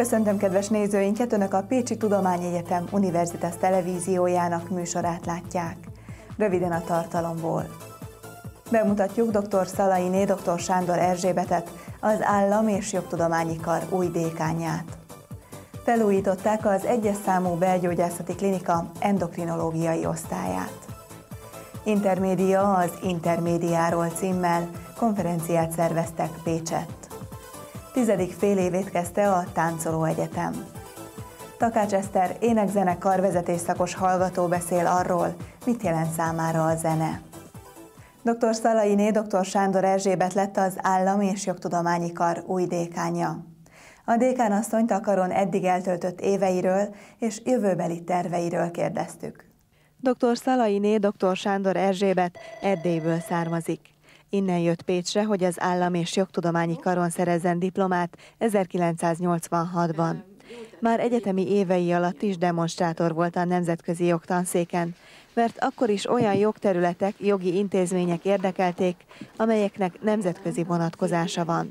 Köszöntöm kedves nézőinket, Önök a Pécsi Tudományegyetem Universitas televíziójának műsorát látják. Röviden a tartalomból. Bemutatjuk dr. Szalainé dr. Sándor Erzsébetet, az Állam- és Jogtudományi Kar új dékánját. Felújították az 1-es számú belgyógyászati klinika endokrinológiai osztályát. Intermédia az Intermédiáról címmel konferenciát szerveztek Pécsett. 10. félévét kezdte a Táncoló Egyetem. Takács Eszter ének-zene karvezetés szakos hallgató beszél arról, mit jelent számára a zene. Dr. Szalainé dr. Sándor Erzsébet lett az Állam- és Jogtudományi Kar új dékánja. A dékánasszonyt a karon eddig eltöltött éveiről és jövőbeli terveiről kérdeztük. Dr. Szalainé dr. Sándor Erzsébet Erdélyből származik. Innen jött Pécsre, hogy az Állam- és Jogtudományi Karon szerezzen diplomát 1986-ban. Már egyetemi évei alatt is demonstrátor volt a nemzetközi jogtanszéken, mert akkor is olyan jogterületek, jogi intézmények érdekelték, amelyeknek nemzetközi vonatkozása van.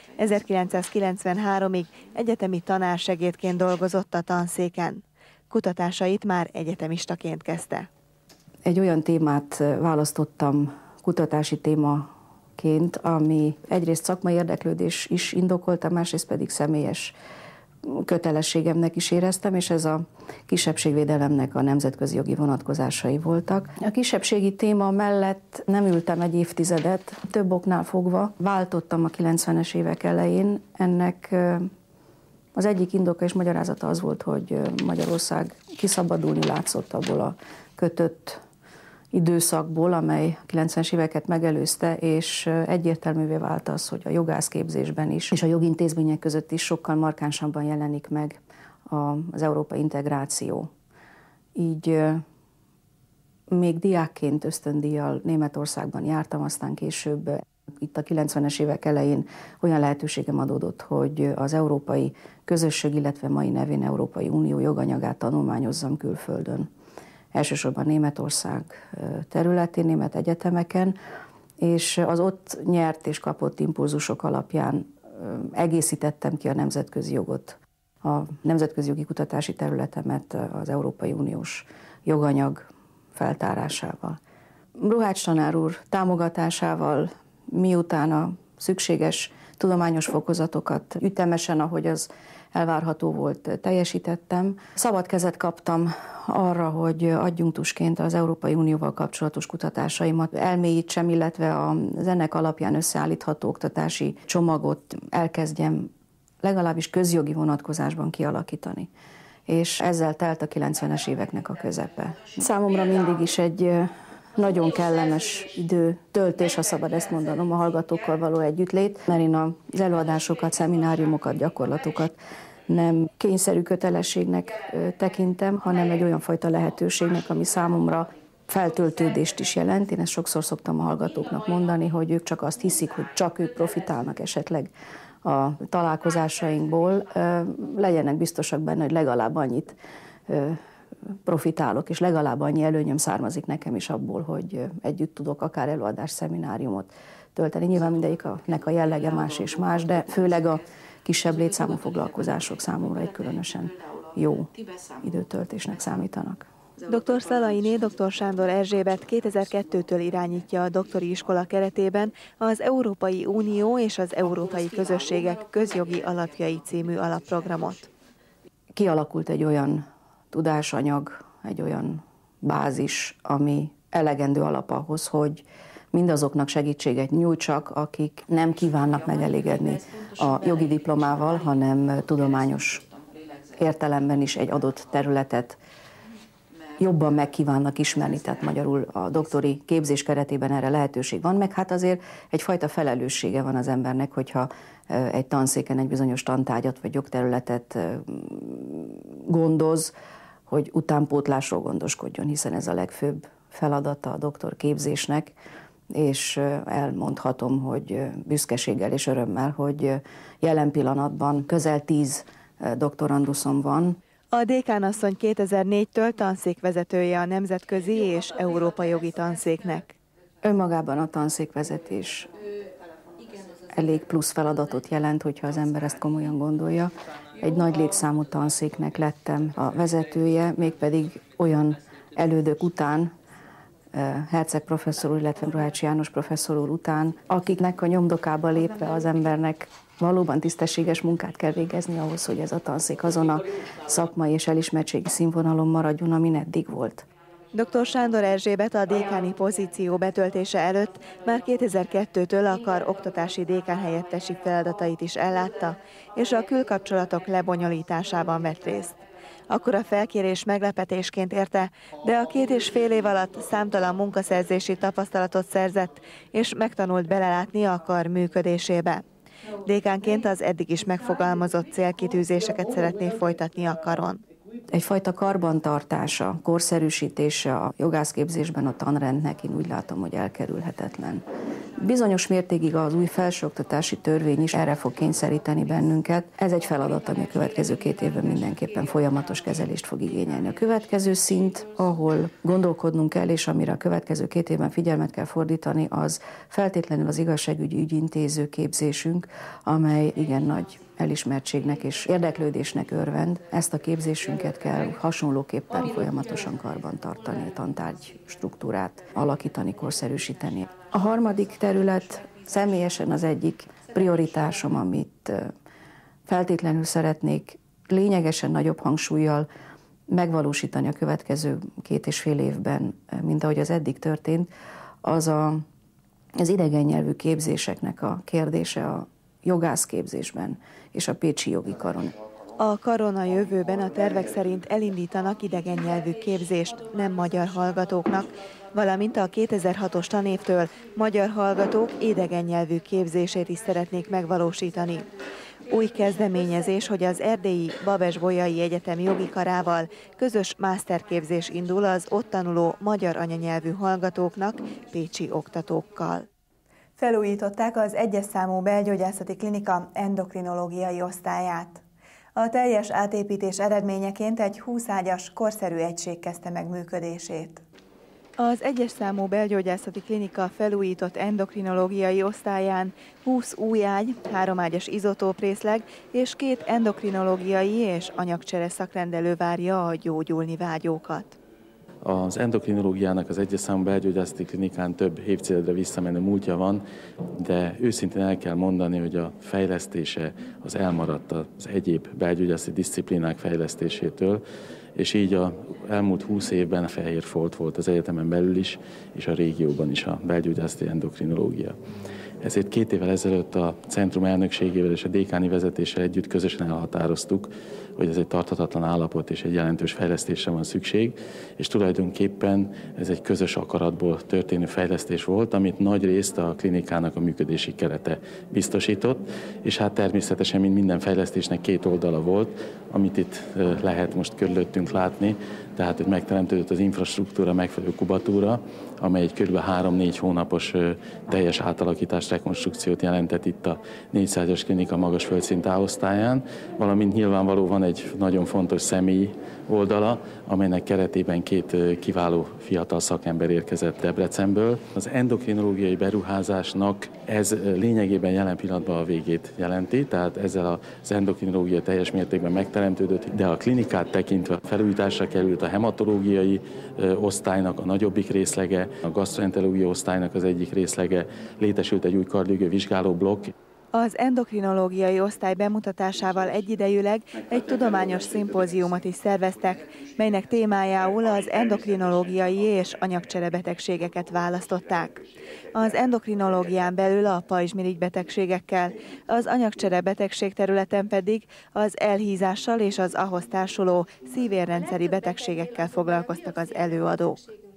1993-ig egyetemi tanársegédként dolgozott a tanszéken. Kutatásait már egyetemistaként kezdte. Egy olyan témát választottam kutatási témaként, ami egyrészt szakmai érdeklődés is indokolta, másrészt pedig személyes kötelességemnek is éreztem, és ez a kisebbségvédelemnek a nemzetközi jogi vonatkozásai voltak. A kisebbségi téma mellett nem ültem egy évtizedet, több oknál fogva. Váltottam a 90-es évek elején. Ennek az egyik indoka és magyarázata az volt, hogy Magyarország kiszabadulni látszott abból a kötött időszakból, amely 90-es éveket megelőzte, és egyértelművé vált az, hogy a jogászképzésben is, és a jogintézmények között is sokkal markánsabban jelenik meg az európai integráció. Így még diákként ösztöndíjjal Németországban jártam, aztán később itt a 90-es évek elején olyan lehetőségem adódott, hogy az európai közösség, illetve mai nevén Európai Unió joganyagát tanulmányozzam külföldön. Elsősorban Németország területén, német egyetemeken, és az ott nyert és kapott impulzusok alapján egészítettem ki a nemzetközi jogot, a nemzetközi jogi kutatási területemet az Európai Uniós joganyag feltárásával. Ruhács tanár úr támogatásával, miután a szükséges tudományos fokozatokat ütemesen, ahogy az elvárható volt, teljesítettem. Szabad kezet kaptam arra, hogy adjunktusként az Európai Unióval kapcsolatos kutatásaimat elmélyítsem, illetve az ennek alapján összeállítható oktatási csomagot elkezdjem legalábbis közjogi vonatkozásban kialakítani. És ezzel telt a 90-es éveknek a közepe. Számomra mindig is egy nagyon kellemes időtöltés, ha szabad ezt mondanom, a hallgatókkal való együttlét, mert én az előadásokat, szemináriumokat, gyakorlatokat nem kényszerű kötelességnek tekintem, hanem egy olyan fajta lehetőségnek, ami számomra feltöltődést is jelent. Én ezt sokszor szoktam a hallgatóknak mondani, hogy ők csak azt hiszik, hogy csak ők profitálnak esetleg a találkozásainkból, legyenek biztosak benne, hogy legalább annyit profitálok, és legalább annyi előnyöm származik nekem is abból, hogy együtt tudok akár előadás, szemináriumot tölteni. Nyilván mindegyiknek a jellege más és más, de főleg a kisebb létszámú foglalkozások számomra egy különösen jó időtöltésnek számítanak. Dr. Szalainé dr. Sándor Erzsébet 2002-től irányítja a doktori iskola keretében az Európai Unió és az Európai Közösségek közjogi alapjai című alapprogramot. Kialakult egy olyan tudásanyag, egy olyan bázis, ami elegendő alap ahhoz, hogy mindazoknak segítséget nyújtsak, akik nem kívánnak megelégedni a jogi diplomával, hanem tudományos értelemben is egy adott területet jobban meg kívánnak ismerni, tehát magyarul a doktori képzés keretében erre lehetőség van, meg hát azért egyfajta felelőssége van az embernek, hogyha egy tanszéken egy bizonyos tantárgyat vagy jogterületet gondoz, hogy utánpótlásról gondoskodjon, hiszen ez a legfőbb feladata a doktorképzésnek, és elmondhatom, hogy büszkeséggel és örömmel, hogy jelen pillanatban közel 10 doktoranduszom van. A dékánasszony 2004-től tanszékvezetője a nemzetközi és európai jogi tanszéknek. Önmagában a tanszékvezetés elég plusz feladatot jelent, hogyha az ember ezt komolyan gondolja, egy nagy létszámú tanszéknek lettem a vezetője, mégpedig olyan elődök után, Herceg professzor úr, illetve Bruhács János professzor úr után, akiknek a nyomdokába lépve az embernek valóban tisztességes munkát kell végezni ahhoz, hogy ez a tanszék azon a szakmai és elismertségi színvonalon maradjon, amin eddig volt. Dr. Sándor Erzsébet a dékáni pozíció betöltése előtt már 2002-től a kar oktatási dékán helyettesi feladatait is ellátta, és a külkapcsolatok lebonyolításában vett részt. Akkor a felkérés meglepetésként érte, de a 2,5 év alatt számtalan munkaszerzési tapasztalatot szerzett, és megtanult belelátni a kar működésébe. Dékánként az eddig is megfogalmazott célkitűzéseket szeretné folytatni a karon. Egyfajta karbantartása, korszerűsítése a jogászképzésben a tanrendnek, én úgy látom, hogy elkerülhetetlen. Bizonyos mértékig az új felsőoktatási törvény is erre fog kényszeríteni bennünket. Ez egy feladat, ami a következő 2 évben mindenképpen folyamatos kezelést fog igényelni. A következő szint, ahol gondolkodnunk kell, és amire a következő 2 évben figyelmet kell fordítani, az feltétlenül az igazságügyi ügyintéző képzésünk, amely igen nagy elismertségnek és érdeklődésnek örvend. Ezt a képzésünket kell hasonlóképpen folyamatosan karban tartani, a tantárgy struktúrát alakítani, korszerűsíteni. A harmadik terület személyesen az egyik prioritásom, amit feltétlenül szeretnék lényegesen nagyobb hangsúllyal megvalósítani a következő 2,5 évben, mint ahogy az eddig történt, az idegen nyelvű képzéseknek a kérdése a jogászképzésben és a pécsi jogi karon. A karon a jövőben a tervek szerint elindítanak idegen nyelvű képzést nem magyar hallgatóknak, valamint a 2006-os tanévtől magyar hallgatók idegen nyelvű képzését is szeretnék megvalósítani. Új kezdeményezés, hogy az erdélyi Babes-Bolyai Egyetem jogi karával közös masterképzés indul az ott tanuló magyar anyanyelvű hallgatóknak pécsi oktatókkal. Felújították az 1-es számú belgyógyászati klinika endokrinológiai osztályát. A teljes átépítés eredményeként egy 20 ágyas, korszerű egység kezdte meg működését. Az 1-es számú belgyógyászati klinika felújított endokrinológiai osztályán 20 új ágy, 3 ágyas izotóprészleg és 2 endokrinológiai és anyagcsere szakrendelő várja a gyógyulni vágyókat. Az endokrinológiának az 1-es számú belgyógyászati klinikán több évtizedre visszamenő múltja van, de őszintén el kell mondani, hogy a fejlesztése az elmaradt az egyéb belgyógyászati diszciplínák fejlesztésétől, és így az elmúlt 20 évben fehér folt volt az egyetemen belül is, és a régióban is a belgyógyászati endokrinológia. Ezért 2 évvel ezelőtt a centrum elnökségével és a dékáni vezetéssel együtt közösen elhatároztuk, hogy ez egy tarthatatlan állapot és egy jelentős fejlesztésre van szükség, és tulajdonképpen ez egy közös akaratból történő fejlesztés volt, amit nagy részt a klinikának a működési kerete biztosított, és hát természetesen, mint minden fejlesztésnek 2 oldala volt, amit itt lehet most körülöttünk látni, tehát hogy megteremtődött az infrastruktúra, megfelelő kubatúra, amely egy kb. 3-4 hónapos teljes átalakítást, rekonstrukciót jelentett itt a 400-as klinika magas földszint A-osztályán, valamint nyilvánvaló van egy nagyon fontos személyi oldala, amelynek keretében 2 kiváló fiatal szakember érkezett Debrecenből. Az endokrinológiai beruházásnak ez lényegében jelen pillanatban a végét jelenti, tehát ezzel az endokrinológia teljes mértékben megteremtődött, de a klinikát tekintve felújításra került a hematológiai osztálynak a nagyobbik részlege, a gasztroenterológiai osztálynak az egyik részlege, létesült egy új kardiológiai vizsgálóblokk. Az endokrinológiai osztály bemutatásával egyidejűleg egy tudományos szimpóziumot is szerveztek, melynek témájául az endokrinológiai és anyagcsere betegségeket választották. Az endokrinológián belül a pajzsmirigy betegségekkel, az anyagcsere betegség területen pedig az elhízással és az ahhoz társuló szívérrendszeri betegségekkel foglalkoztak az előadók.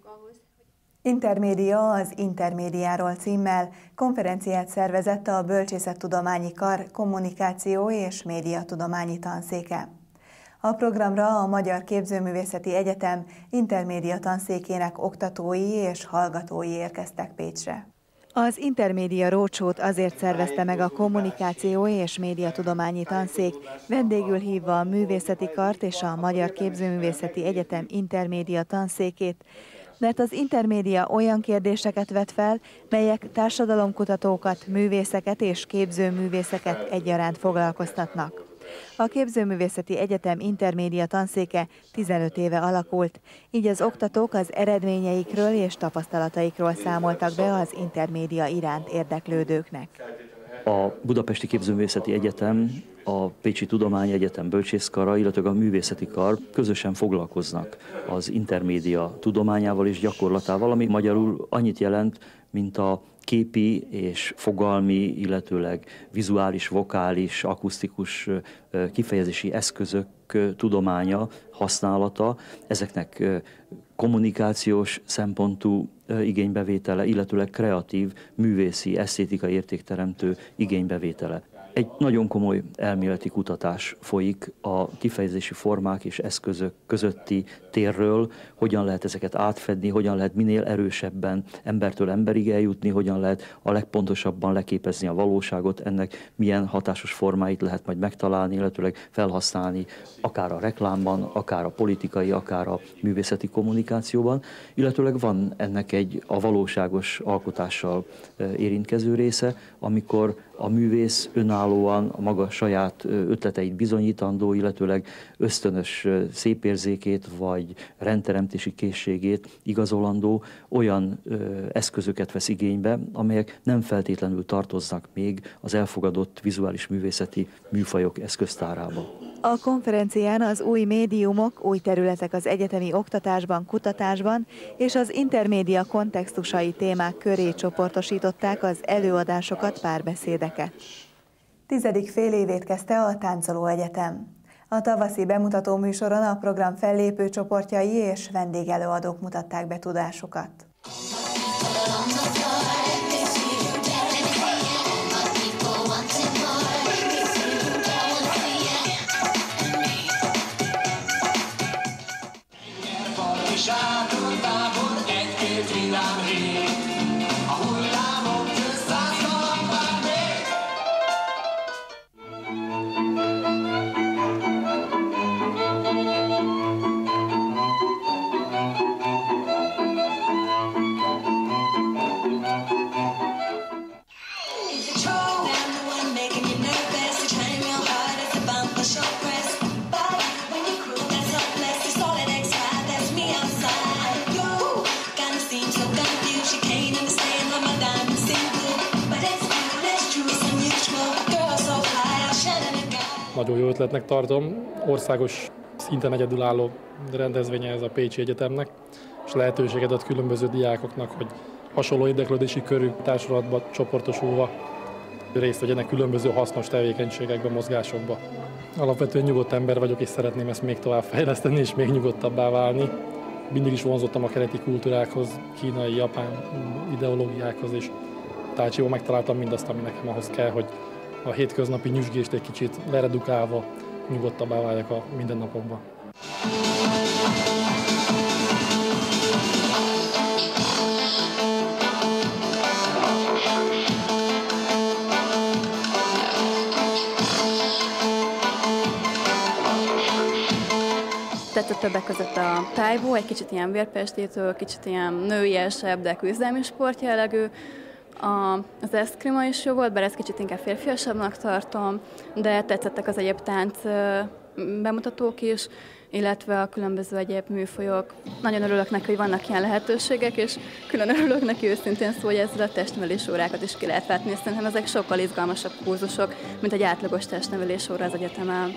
Intermédia az Intermédiáról címmel konferenciát szervezett a Bölcsészettudományi Kar kommunikáció és médiatudományi tanszéke. A programra a Magyar Képzőművészeti Egyetem Intermédia tanszékének oktatói és hallgatói érkeztek Pécsre. Az Intermédia Roadshow-t azért szervezte meg a Kommunikáció és Médiatudományi Tanszék, vendégül hívva a Művészeti Kart és a Magyar Képzőművészeti Egyetem Intermédia tanszékét, mert az intermédia olyan kérdéseket vet fel, melyek társadalomkutatókat, művészeket és képzőművészeket egyaránt foglalkoztatnak. A Képzőművészeti Egyetem intermédia tanszéke 15 éve alakult, így az oktatók az eredményeikről és tapasztalataikról számoltak be az intermédia iránt érdeklődőknek. A Budapesti Képzőművészeti Egyetem, a Pécsi Tudományegyetem Bölcsészkara, illetve a Művészeti Kar közösen foglalkoznak az intermédia tudományával és gyakorlatával, ami magyarul annyit jelent, mint a képi és fogalmi, illetőleg vizuális, vokális, akusztikus kifejezési eszközök tudománya, használata, ezeknek kommunikációs szempontú igénybevétele, illetőleg kreatív, művészi, esztétikai értékteremtő igénybevétele. Egy nagyon komoly elméleti kutatás folyik a kifejezési formák és eszközök közötti térről, hogyan lehet ezeket átfedni, hogyan lehet minél erősebben embertől emberig eljutni, hogyan lehet a legpontosabban leképezni a valóságot, ennek milyen hatásos formáit lehet majd megtalálni, illetőleg felhasználni akár a reklámban, akár a politikai, akár a művészeti kommunikációban, illetőleg van ennek egy a valóságos alkotással érintkező része, amikor a művész önállóan a maga saját ötleteit bizonyítandó, illetőleg ösztönös szépérzékét vagy rendteremtési készségét igazolandó olyan eszközöket vesz igénybe, amelyek nem feltétlenül tartoznak még az elfogadott vizuális művészeti műfajok eszköztárába. A konferencián az új médiumok, új területek az egyetemi oktatásban, kutatásban és az intermédia kontextusai témák köré csoportosították az előadásokat, párbeszédeket. 10. félévét kezdte a Táncoló Egyetem. A tavaszi bemutató műsoron a program fellépő csoportjai és vendégelőadók mutatták be tudásukat. Nagyon jó ötletnek tartom, országos szinten egyedülálló rendezvénye ez a Pécsi Egyetemnek, és lehetőséget ad különböző diákoknak, hogy hasonló érdeklődési körű társulatba csoportosulva részt vegyenek különböző hasznos tevékenységekben, mozgásokba. Alapvetően nyugodt ember vagyok, és szeretném ezt még tovább fejleszteni, és még nyugodtabbá válni. Mindig is vonzottam a keleti kultúrákhoz, kínai, japán ideológiákhoz, és tácsiból megtaláltam mindazt, ami nekem ahhoz kell, hogy a hétköznapi nyüzsgést egy kicsit leredukálva nyugodtabbá váljak a mindennapokban. Tetszett többek között a tájbó, egy kicsit ilyen vérpestétől, kicsit ilyen nőiesebb, de küzdelmi sportjellegű. Az eszkrima is jó volt, bár ezt kicsit inkább férfiasabbnak tartom, de tetszettek az egyéb tánc bemutatók is, illetve a különböző egyéb műfajok. Nagyon örülök neki, hogy vannak ilyen lehetőségek, és külön örülök neki őszintén szó, hogy ezzel a testnevelés órákat is ki lehet látni, és szerintem ezek sokkal izgalmasabb kurzusok, mint egy átlagos testnevelés óra az egyetemen.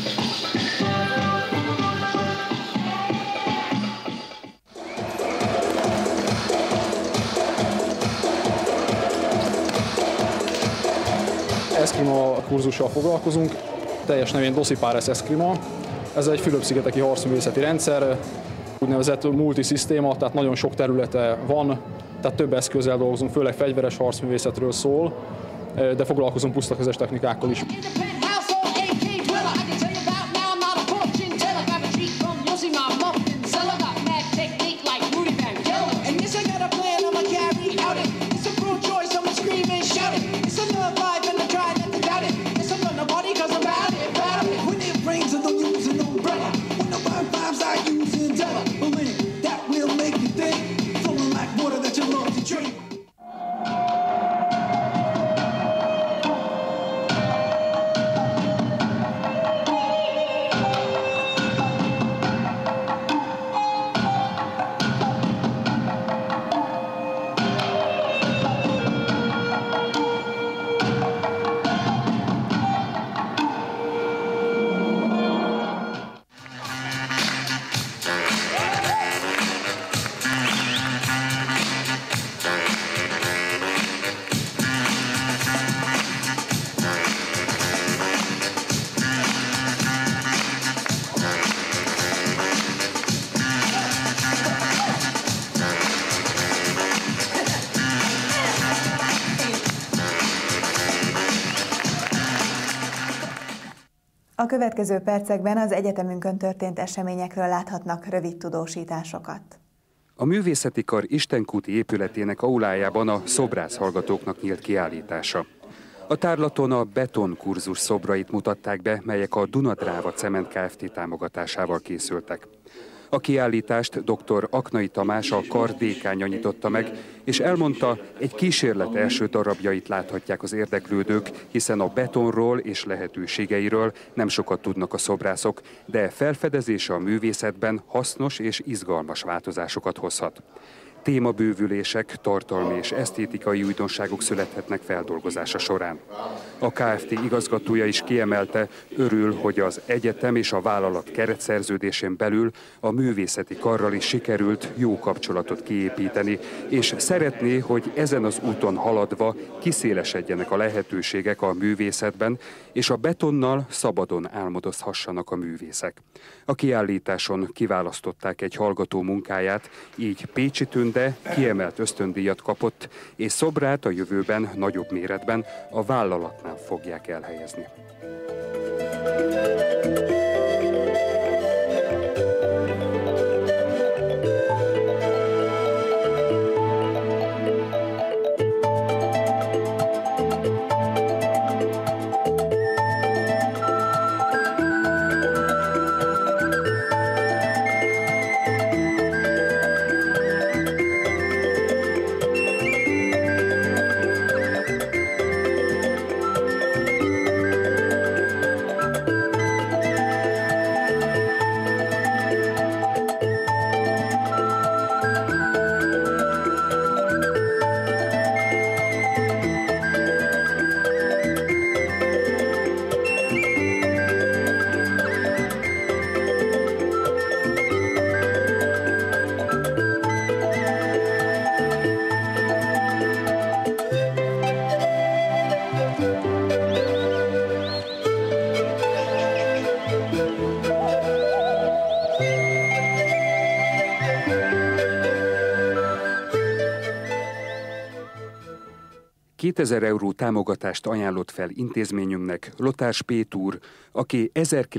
Eszkrima kurzussal foglalkozunk, teljes nevén Docipares Eszkrima. Ez egy Fülöp-szigeteki harcművészeti rendszer, úgynevezett multiszisztéma, tehát nagyon sok területe van, tehát több eszközzel dolgozunk, főleg fegyveres harcművészetről szól, de foglalkozunk pusztaközes technikákkal is. A következő percekben az egyetemünkön történt eseményekről láthatnak rövid tudósításokat. A Művészeti Kar istenkúti épületének aulájában a szobrász hallgatóknak nyílt kiállítása. A tárlaton a betonkurzus szobrait mutatták be, melyek a Dunadráva Cement Kft. Támogatásával készültek. A kiállítást dr. Aknai Tamás, a kar dékánya nyitotta meg, és elmondta, egy kísérlet első darabjait láthatják az érdeklődők, hiszen a betonról és lehetőségeiről nem sokat tudnak a szobrászok, de felfedezése a művészetben hasznos és izgalmas változásokat hozhat. Témabővülések, tartalmi és esztétikai újdonságok születhetnek feldolgozása során. A Kft. Igazgatója is kiemelte, örül, hogy az egyetem és a vállalat keretszerződésén belül a Művészeti Karral is sikerült jó kapcsolatot kiépíteni, és szeretné, hogy ezen az úton haladva kiszélesedjenek a lehetőségek a művészetben, és a betonnal szabadon álmodozhassanak a művészek. A kiállításon kiválasztották egy hallgató munkáját, így Pécsi Tünde kiemelt ösztöndíjat kapott, és szobrát a jövőben nagyobb méretben a vállalatnál fogják elhelyezni. €2000 támogatást ajánlott fel intézményünknek Lotárs Pétur, aki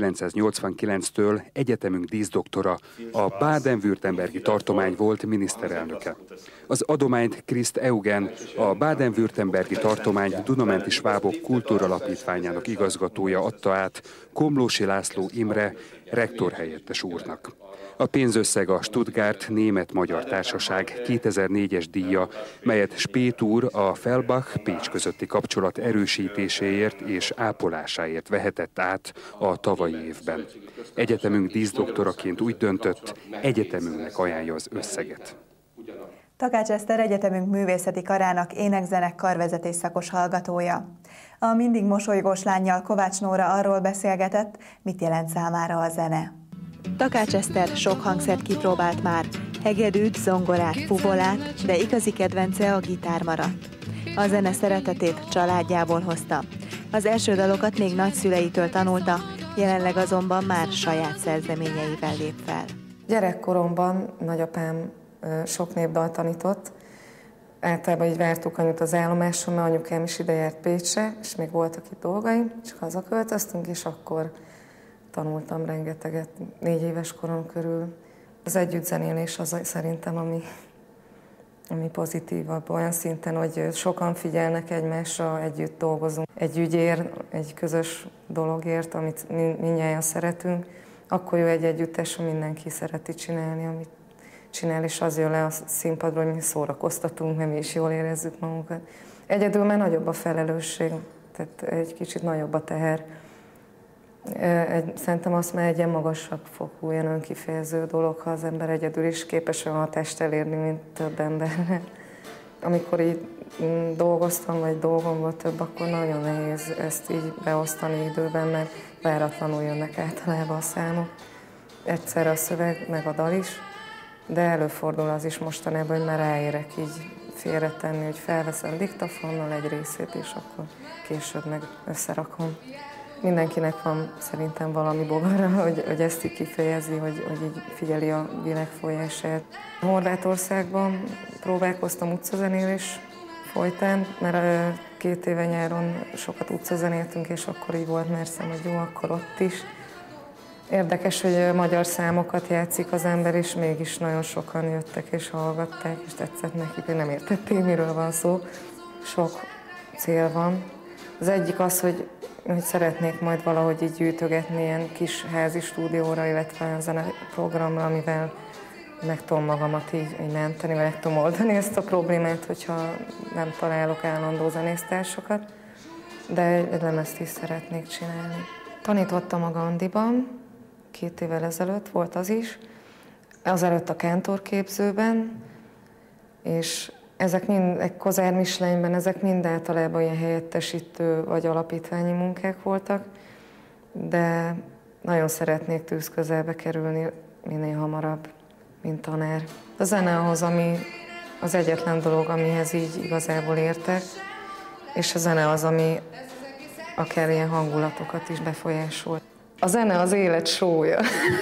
1989-től egyetemünk díszdoktora, a Baden-Württembergi tartomány volt miniszterelnöke. Az adományt Kriszt Eugen, a Baden-Württembergi tartomány Dunamenti Svábok Kultúralapítványának igazgatója adta át Komlósi László Imre rektorhelyettes úrnak. A pénzösszeg a Stuttgart Német-Magyar Társaság 2004-es díja, melyet Spét úr a Fellbach-Pécs közötti kapcsolat erősítéséért és ápolásáért vehetett át a tavalyi évben. Egyetemünk díszdoktoraként úgy döntött, egyetemünknek ajánlja az összeget. Takács Eszter egyetemünk művészeti karának ének-zenek karvezetés szakos hallgatója. A mindig mosolygós lánnyal, Kovács Nóra arról beszélgetett, mit jelent számára a zene. Takács Eszter sok hangszert kipróbált már, hegedűt, zongorát, fuvolát, de igazi kedvence a gitár maradt. A zene szeretetét családjából hozta. Az első dalokat még nagyszüleitől tanulta, jelenleg azonban már saját szerzeményeivel lép fel. Gyerekkoromban nagyapám sok népdalt tanított. Általában így vártuk anyut az állomáson, mert anyukám is ide járt Pécsre, és még voltak itt dolgaim, és hazaköltöztünk, és akkor tanultam rengeteget, 4 éves korom körül. Az együttzenélés az szerintem, ami pozitívabb, olyan szinten, hogy sokan figyelnek egymásra, együtt dolgozunk egy ügyért, egy közös dologért, amit mindnyájan szeretünk, akkor jó egy együttes, ha mindenki szereti csinálni, amit csinál, és az jön le a színpadról, hogy mi szórakoztatunk, mert mi is jól érezzük magunkat. Egyedül már nagyobb a felelősség, tehát egy kicsit nagyobb a teher. Szerintem azt már egy ilyen magasabb fokú, ilyen önkifejező dolog, ha az ember egyedül is képes olyan hatást elérni, mint több ember. Amikor így dolgoztam, vagy dolgom volt több, akkor nagyon nehéz ezt így beosztani időben, mert váratlanul jönnek általában a számok. Egyszerre a szöveg, meg a dal is, de előfordul az is mostanában, hogy már ráérek így félretenni, hogy felveszem diktafonnal egy részét, és akkor később meg összerakom. Mindenkinek van szerintem valami bogara, hogy ezt így kifejezi, hogy így figyeli a világ folyását. Horvátországban próbálkoztam utcazenélés folytán, mert 2 éve nyáron sokat utcazenéltünk, és akkor így volt merszem, hogy jó, akkor ott is. Érdekes, hogy magyar számokat játszik az ember, és mégis nagyon sokan jöttek és hallgatták, és tetszett nekik, hogy nem értették, miről van szó. Sok cél van. Az egyik az, hogy szeretnék majd valahogy így gyűjtögetni ilyen kis házi stúdióra, illetve a zeneprogramra, amivel meg tudom magamat így menteni, vagy meg tudom oldani ezt a problémát, hogyha nem találok állandó zenésztársakat, de egy lemezt is szeretnék csinálni. Tanítottam a Gandiban, 2 évvel ezelőtt volt az is, azelőtt a kántorképzőben, és ezek mind, egy Kozár Mislényben, ezek mind általában ilyen helyettesítő vagy alapítványi munkák voltak, de nagyon szeretnék tűzközelbe kerülni minél hamarabb, mint tanár. A zene ahhoz, ami az egyetlen dolog, amihez így igazából értek, és a zene az, ami akár ilyen hangulatokat is befolyásol. A zene az élet sója.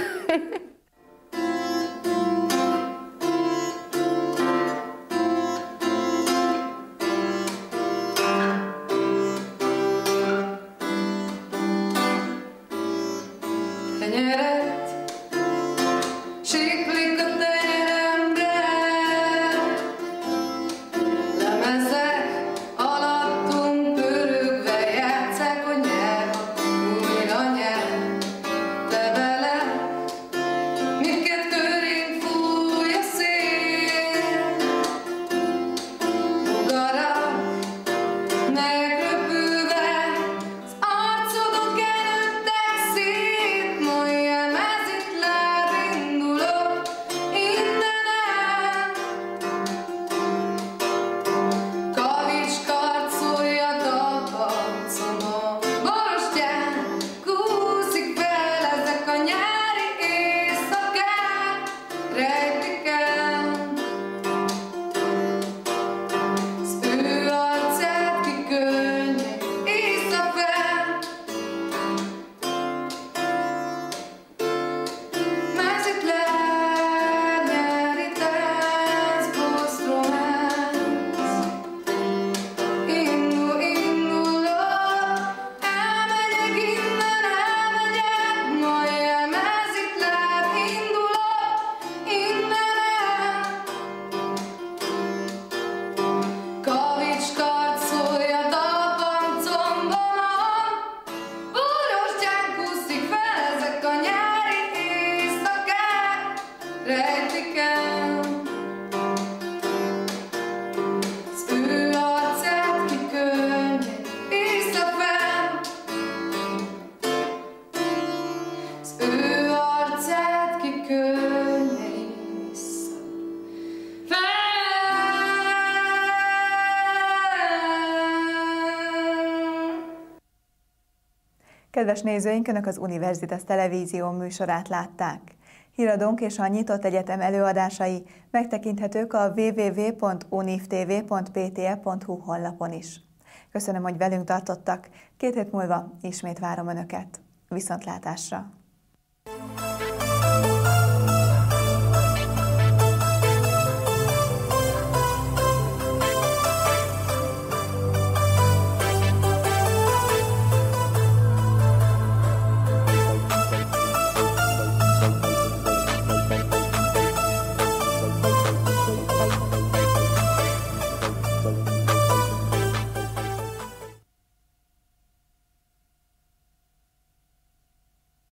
Kedves nézőink, Önök az Universitas Televízió műsorát látták. Híradónk és a Nyitott Egyetem előadásai megtekinthetők a www.univtv.pte.hu honlapon is. Köszönöm, hogy velünk tartottak. 2 hét múlva ismét várom Önöket. Viszontlátásra!